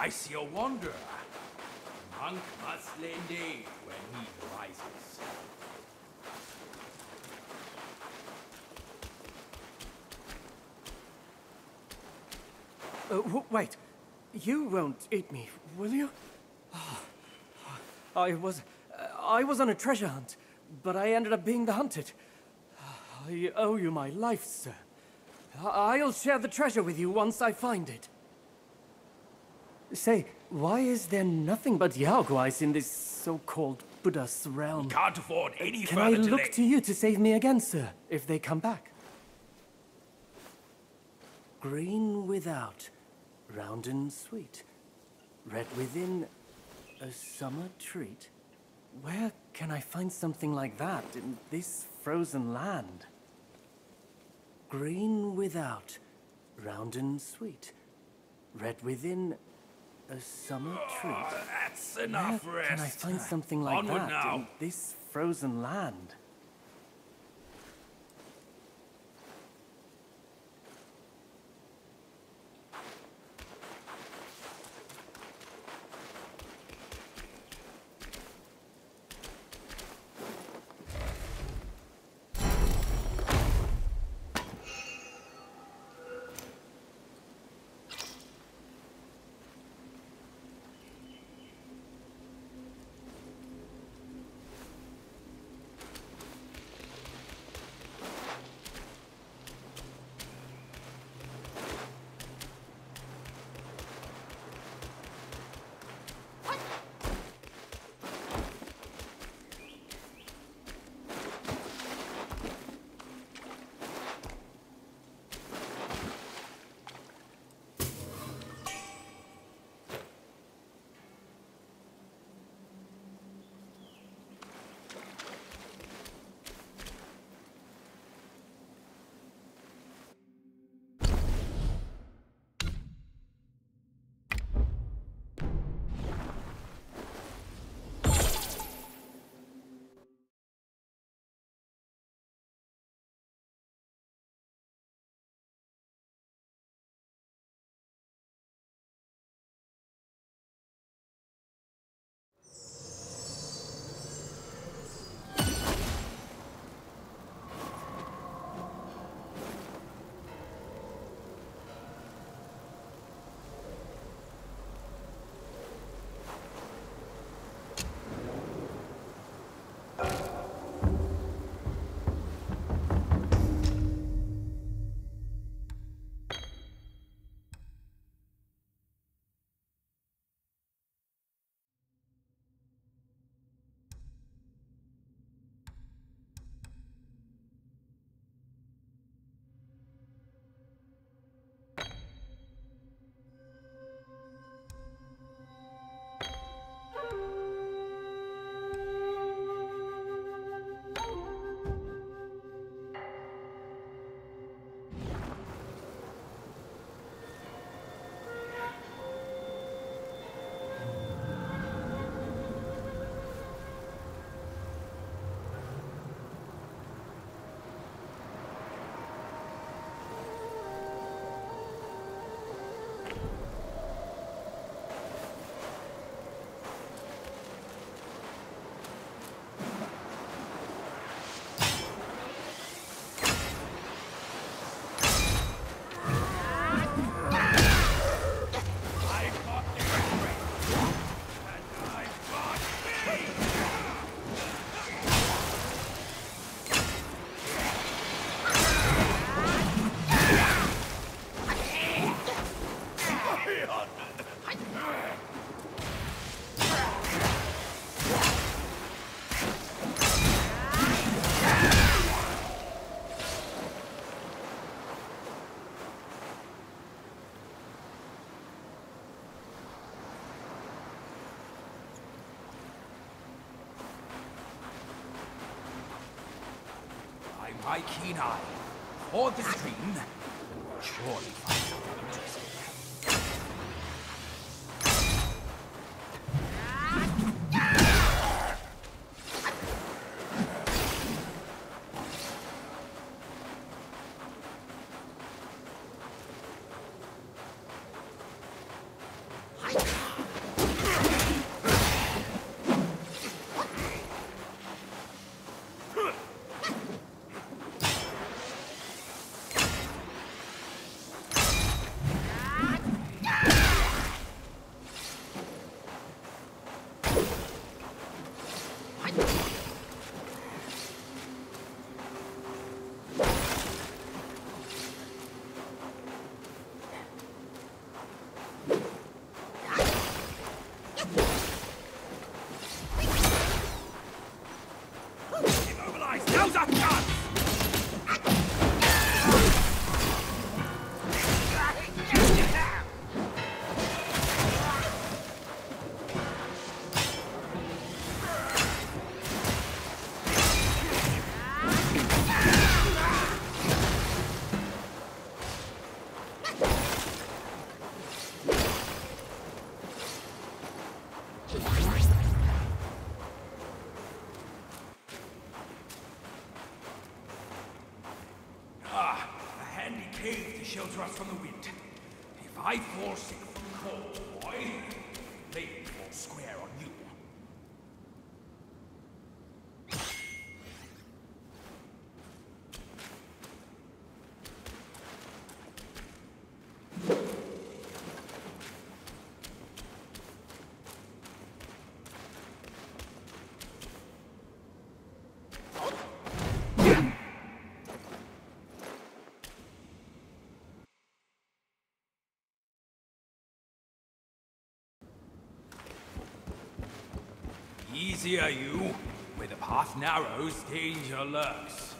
I see a wanderer. A monk must lend aid when need arises. Wait. You won't eat me, will you? I was on a treasure hunt, but I ended up being the hunted. I owe you my life, sir. I'll share the treasure with you once I find it. Say, why is there nothing but Yaoguais in this so-called Buddha's realm? We can't afford any Can further I look delay. to you to save me again, sir, if they come back? Green without, round and sweet, red within, a summer treat. Where can I find something like that in this frozen land? Green without, round and sweet, red within, a summer treat. That's enough Where rest. can I find something like Onward that now. in this frozen land? My keen eye. For the stream, we'll surely find something interesting. shelter us from the wind. If I fall sick from cold, boy, they will fall square on you. Easier, you. Where the path narrows, danger lurks.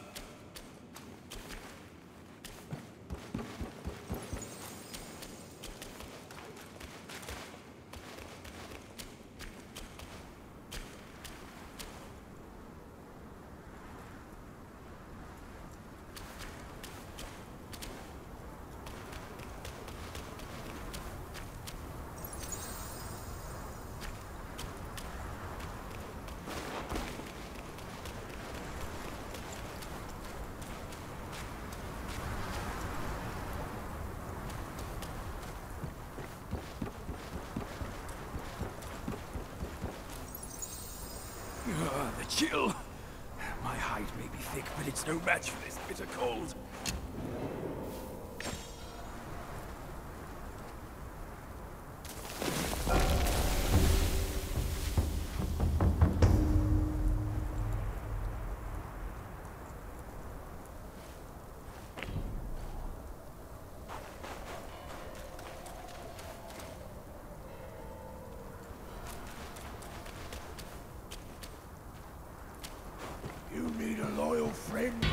The chill. My hide may be thick, but it's no match for this bitter cold. You need a loyal friend.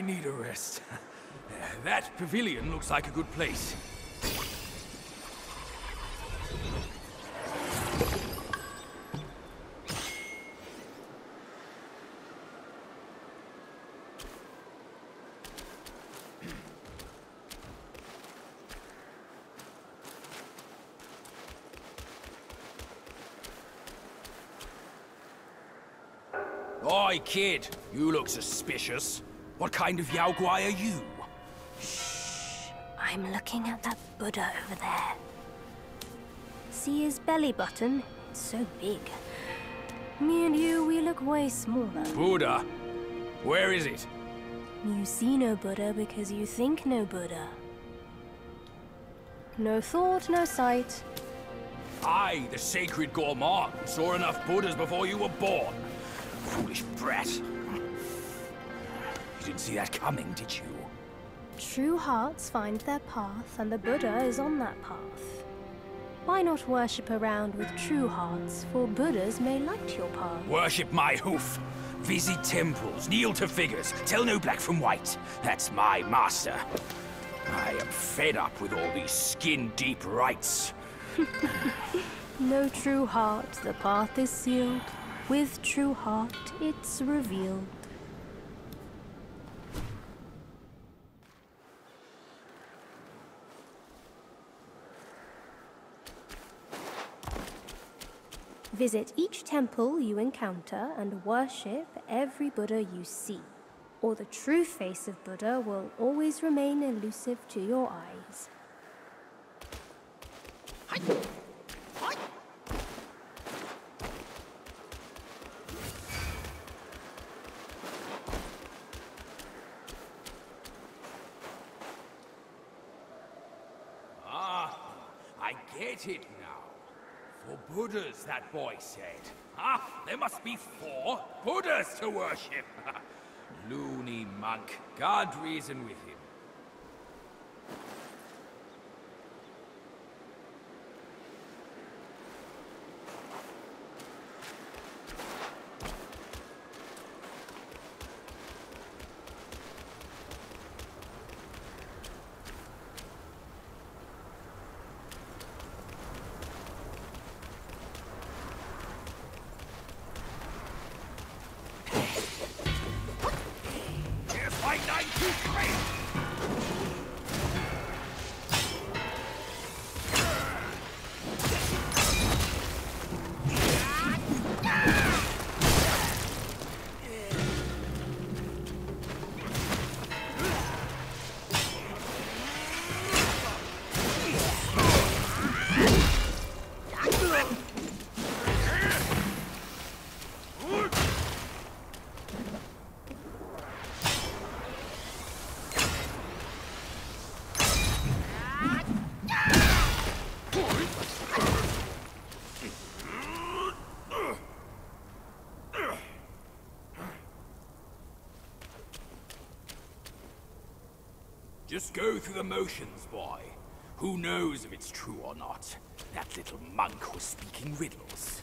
need a rest. That pavilion looks like a good place. Oi, kid. You look suspicious. What kind of Yaoguai are you? I'm looking at that Buddha over there. See his belly button? It's so big. Me and you, we look way smaller. Buddha? Where is it? You see no Buddha because you think no Buddha. No thought, no sight. I, the sacred gourmand, saw enough Buddhas before you were born. Foolish brat. You didn't see that coming, did you? True hearts find their path, and the Buddha is on that path. Why not worship around with true hearts, for Buddhas may light your path. Worship my hoof. Visit temples, kneel to figures, tell no black from white. That's my master. I am fed up with all these skin-deep rites. No true heart, the path is sealed. With true heart, it's revealed. Visit each temple you encounter and worship every Buddha you see, or the true face of Buddha will always remain elusive to your eyes. I get it now. 4 Buddhas, that boy said. There must be 4 Buddhas to worship. Loony monk. God reason with him. Just go through the motions, boy. Who knows if it's true or not? That little monk was speaking riddles.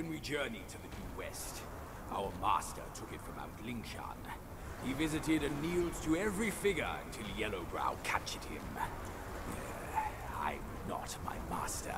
when we journeyed to the New West. Our master took it from Mount Lingshan. He visited and kneeled to every figure until Yellowbrow captured him. I'm not my master.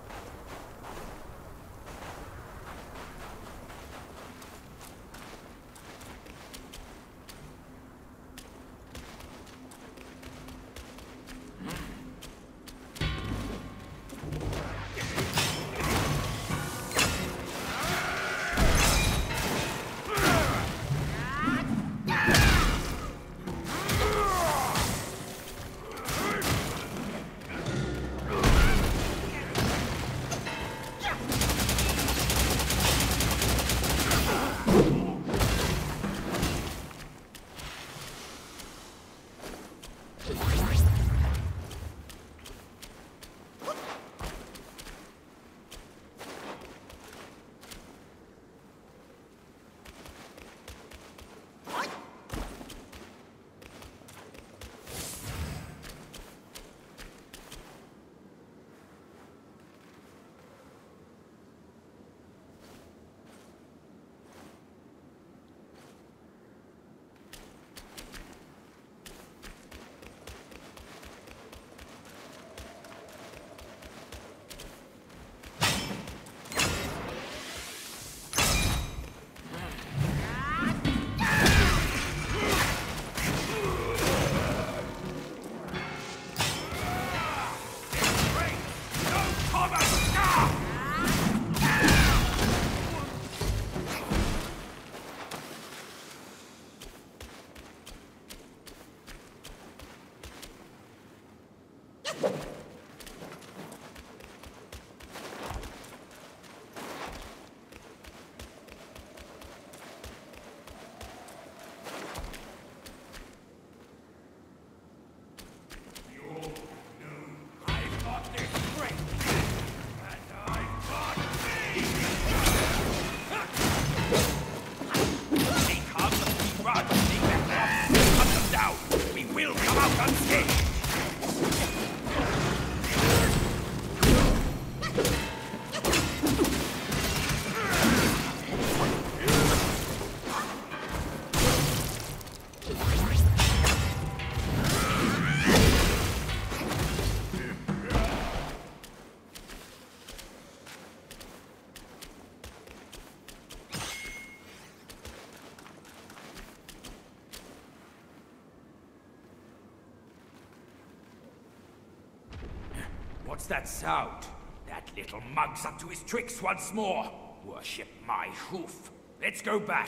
What's that sound? That little mug's up to his tricks once more. Worship my hoof. Let's go back.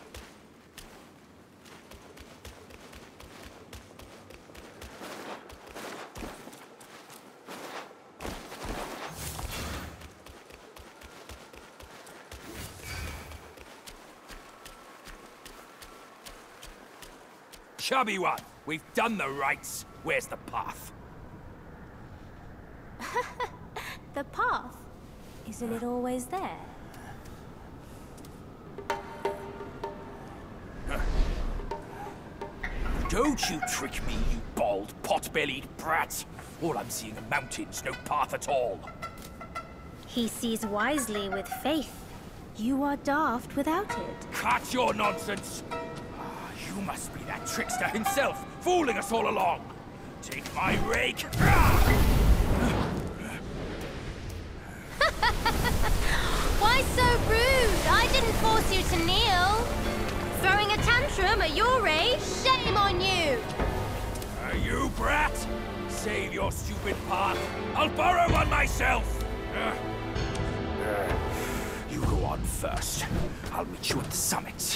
Chubby one, we've done the rites. Where's the path? The path? Isn't it always there? Don't you trick me, you bald, pot-bellied brat! All I'm seeing are mountains, no path at all. He sees wisely with faith. You are daft without it. Cut your nonsense! You must be that trickster himself, fooling us all along! Take my rake! Why so rude? I didn't force you to kneel. Throwing a tantrum at your age? Shame on you! You brat! Save your stupid path. I'll borrow one myself! You go on first. I'll meet you at the summit.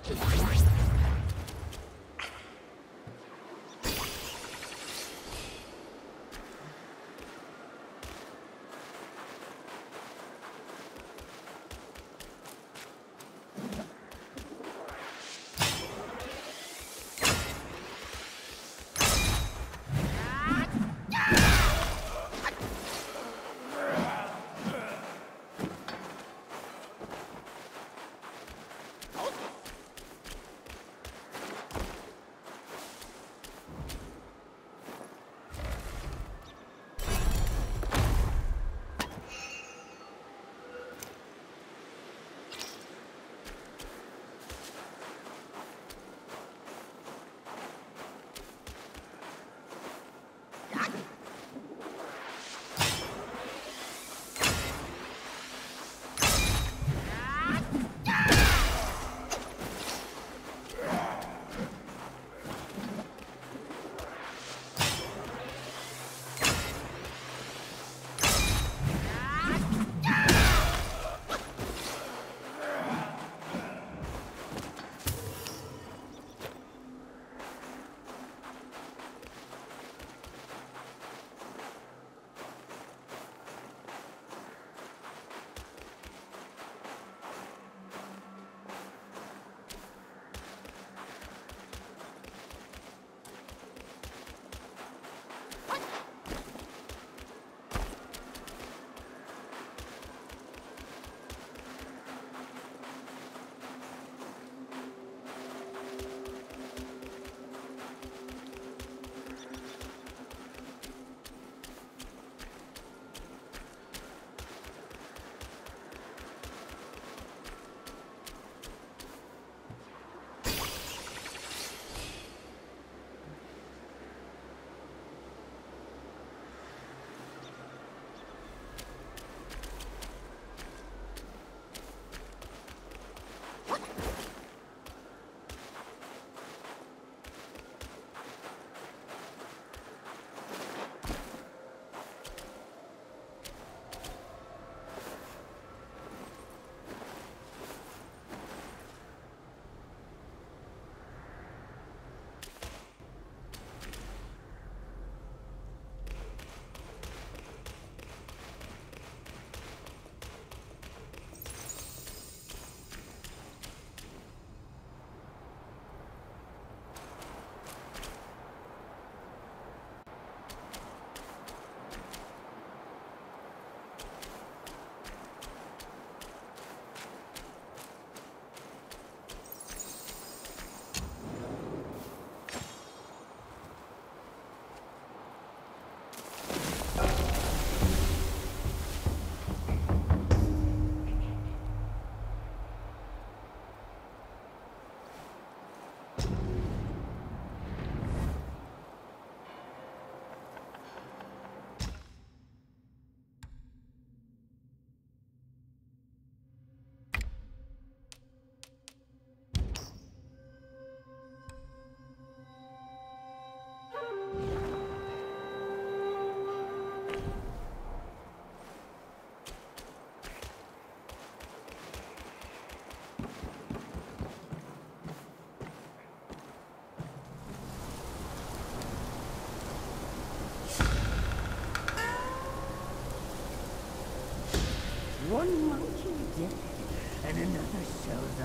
One monkey dead, and another shows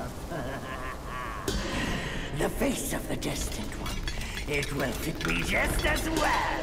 up. The face of the destined one. It will fit me just as well.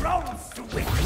soul switch!